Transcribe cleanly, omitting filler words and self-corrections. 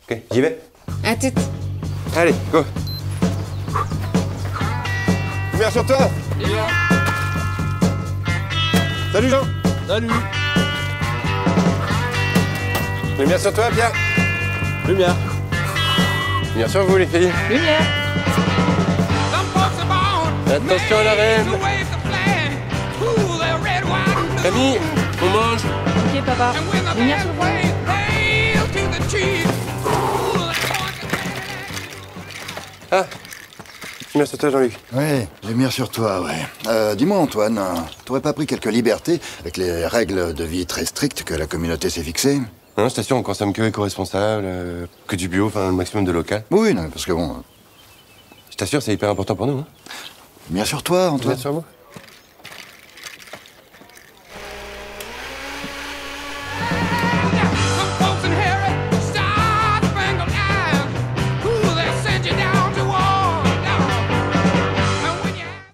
Ok, j'y vais. À toute. Allez, go. Lumière sur toi. Salut Jean. Salut. Lumière sur toi, Pierre. Lumière. Lumière sur vous, les filles. Lumière. Attention à la reine. Camille, on mange. Ok, papa. Lumière sur vous. Ah, lumière sur toi, Jean-Luc. Oui, lumière sur toi, ouais. Dis-moi, Antoine, t'aurais pas pris quelques libertés avec les règles de vie très strictes que la communauté s'est fixées? Non, je t'assure, on consomme que éco-responsable, que du bio, enfin le maximum de local. Oui, non, parce que bon... Je t'assure, c'est hyper important pour nous. Hein. Lumière sur toi, Antoine. Lumière sur vous.